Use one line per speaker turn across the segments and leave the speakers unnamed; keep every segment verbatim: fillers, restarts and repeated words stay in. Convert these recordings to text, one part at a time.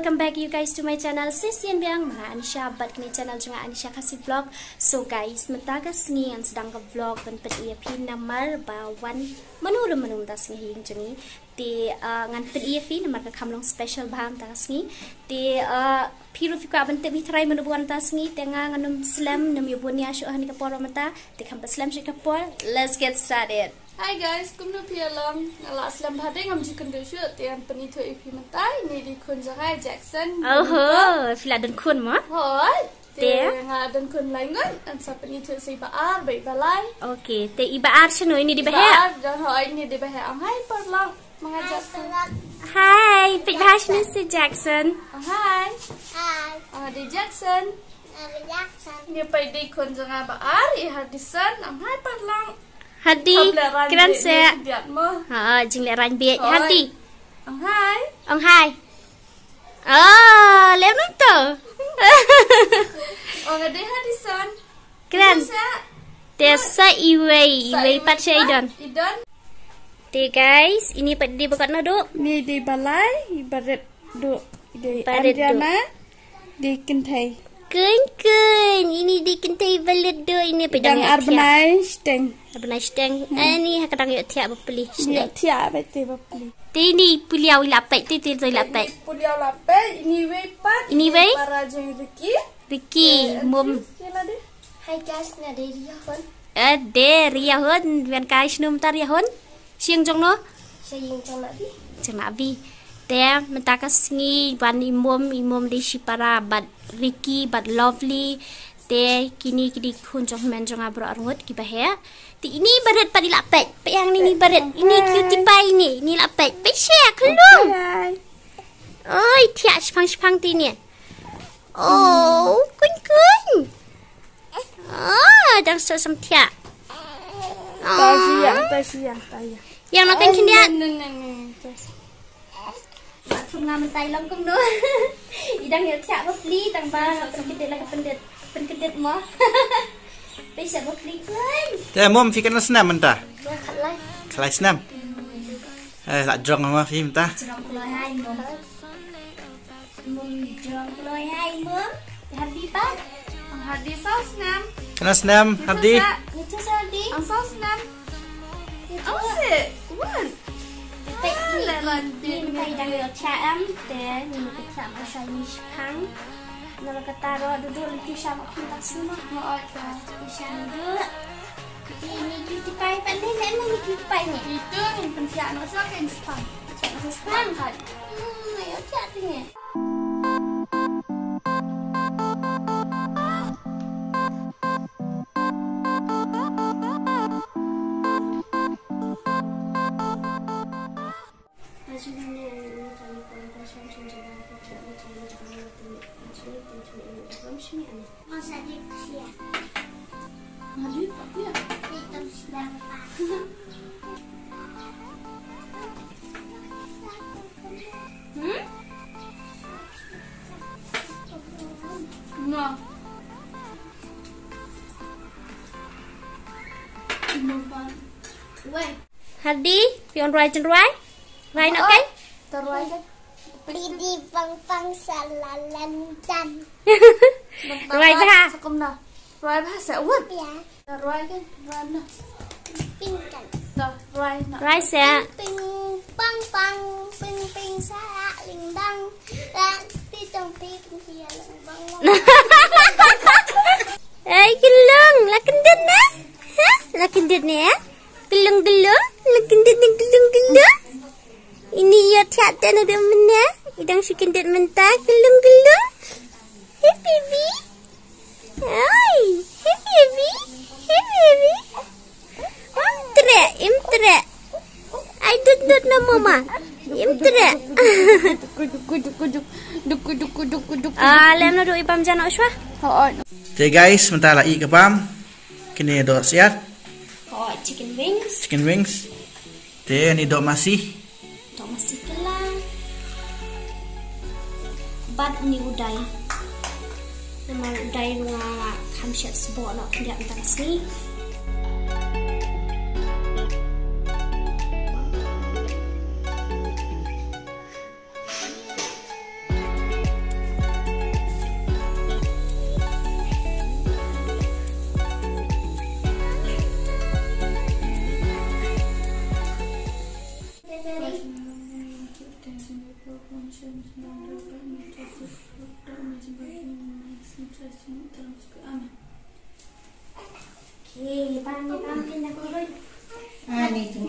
welcome back you guys to my channel. Sesian biang mga Anisha bat kini channel juga Anisha Khasi vlog. So guys, mentaga Sngi yang sedang ke vlog dan pen fi namar bawan menurut menurut das Sngi yang juni. Ti ngan pen fi namar ke kamlong special baham tas Sngi. Ti piru fi ka ban te bi try menubuan tas Sngi tengah nganum slam nam yubunia syu hani kapor mata. Ti kampa slam syu kapor. Let's get started.
Hi guys, kum nu pia long ala aslam bhade ngam jikan de shu tian pani tho ipi matai ni di kun jangai Jackson.
Oh ho, fila dan kun mo.
Hoi. Te nga dan kun lai ngon an sa pani tho si ba ar bai balai.
Okay, te iba ar sino ini di bahe.
Ar dan hoi ni di bahe ang hai par long mga Jackson.
Hi, pik bahas ni si Jackson.
Hi.
Hi.
Ah di Jackson.
Abi Jackson.
Ni pai di kun jangai ba ar i hadisan ang hai par long.
Hadi, keren saya. Ha, jing le ran biak. Hadi.
Ang hai.
Ang hai. Ah, lem tu.
Ang ada hadisan.
Keren. Desa iwei, iwei pat saya idon.
Idon.
Te guys, ini pat di bukat no duk.
Ni di balai, ibarat duk di
Ibarat
Andiana di Kentai.
Kun kun, ini di kentai balut do ini pedang
Yang arbenai steng.
Arbenai steng. Ini hakadang yuk tiap beli.
Ni tiap bete beli.
Ini puliau lapai, ti ti lapai.
Puliau lapai, ini wei pat.
Ini wei?
Para jeng Ricky.
Ricky, mum.
Hi guys, na de Ria hon.
Eh, de Ria hon, wan kai snum tar ya hon. Siang jong no.
Saying jong na bi.
Jang na bi. Te mentaka Sngi ban imom imom di Shipara but Ricky but lovely te kini kini kunjong menjong abro arngot ki bahe ti ini baret pa dilapet pe yang ni baret ini cutie pie ni ni lapet pe share kelung oi tia spang spang ti ni oh kun kun ah dang so sam tia
Tasia, tasia, tasia.
Yang nak kini dia
Không ngam tay lắm cũng nữa. Idang ya tiap beli tang ba penkedit lah penkedit penkedit mo. Bisa beli kan.
Te mom fi kana snam Mynta.
Ya khalai.
Khalai snam. Eh la jong ma fi Mynta.
Jong loi hai mo. Mum jong loi hai mo. Hadi pa.
Ang hadi saus nam.
Kana snam hadi.
Ni tu hadi.
Ang saus nam. Oh shit. What?
Vậy thì nhìn thấy đang ở chạm để nhìn cái chạm ở xoay như kháng nó là cái ta đó đưa đưa lên tiêu sao mà không ta xứng nó ở tiêu sao đưa thì nhìn cái tay bạn thấy ném nó cái tay nhỉ
Itu yang penting nó sẽ cái spam. Nó spam hạt.
này ở chạm thế nhỉ Masa dia siap.
Hadi ya.
Itu sedang apa?
Hmm? No.
Wait.
Hadi, pion rai chen rai. Rai nak kan?
Taruh aja.
Di pang pang salalan dan.
Rai ba?
Sakum na. Rai ba sẽ uất.
Ya,
Rai cái rai na.
pingkan.
Dah rai na.
Rai sẽ
Ping pang pang ping ping sa ling bang. Dan di trong pi ping pia lang bang.
Eh, gelung, lah kendit na? Ha? Lah kendit ni eh? Gelung gelung, lah kendit ni gelung gelung. Ini ya tiada ada mana? Idang si kendit Mynta gelung gelung. Hey baby. Hai, hey baby. Hey baby. Imtre, imtre. I dud dud na mama. Imtre.
Kuduk kuduk kuduk duk kuduk kuduk kuduk.
Ah, lem na do ipam jana uswa.
Hoi.
Te guys, Mynta la i kapam. Kini do siat.
Oh, chicken wings.
Chicken wings. Te ni do masih.
Tok masih kelang. Bad ni udai. Nama udai nga kamshat sebok nak kendak mentang Sngi.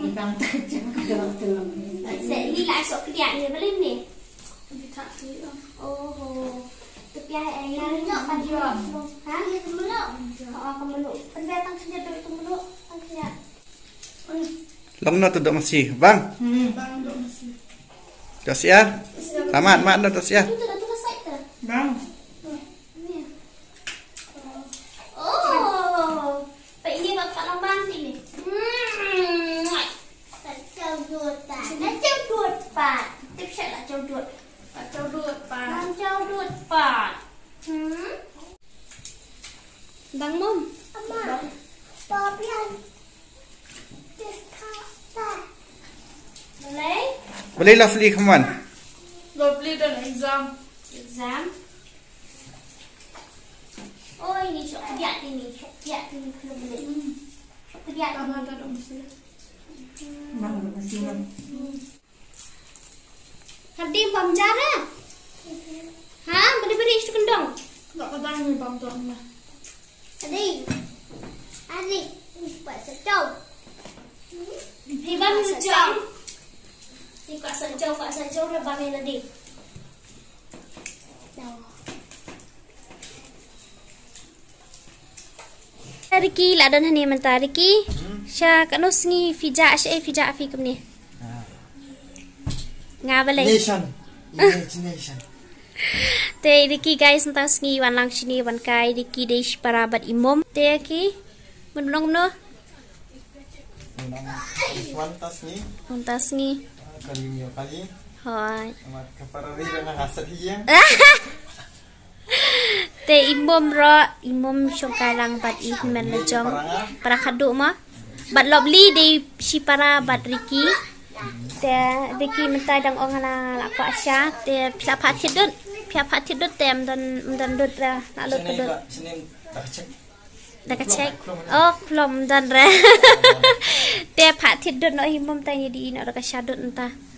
Ini lại sok kerja ni boleh ni.
Kita ti.
Oh. Tepiah ai yang nyok pan yo. Ha? Kamu lo. Oh, kamu lo. Pendet tang kerja tu kamu lo. Tang kerja.
Long na tudok masih. Bang.
Hmm. Bang dok masih.
Tos ya. Selamat mak na tos ya.
Tu dah tu selesai tu.
Bang.
Oh. Pak ini bapak lambang sini. Hmm. Tak jauh dua tak. Nak jauh dua pat. Tip shot lah jauh dua.
Tak jauh dua pa.
Nak jauh dua pat. Hmm.
Bang Mom.
Amma. Papian. Boleh?
Boleh lovely come on.
Lovely dan exam.
Exam. Oh ini sok kerja ini, kerja ini kalau boleh. Kerja
Bang ada dok masih.
Bang dok masih bang.
Hadir bam jara. Ha, beri-beri itu kendong.
Tak kadang ni bang dok mah.
Adik. Adik, ni buat sejauh.
Hiban jong. Ni kuat sejauh, kuat sejauh lah bang yang adik. Riki lah dan hani mentah Riki. Sya kanu Sngi fija sya fija afi kum ni. Ngabale.
Nation. Imagination.
Te Riki guys entah Sngi wan lang sini wan kai Riki deish parabat imom. Te ki menong no.
Wan tas ni.
Entah Sngi.
Kali ni kali.
Hoi.
Amat kapara ri dengan hasad hiang.
Te imom ro imom syongkai lang bat ihmen le jong para khadu ma bat lovely de shipara bat Riki te Riki mentai dang ong ala la pa sya te pla phathit dut pla phathit dut tem dan dan dut ra na lut dut
Senin tak cek.
dak cek oh klom dan re te phathit dut no imom tai ni di no dak sya dut entah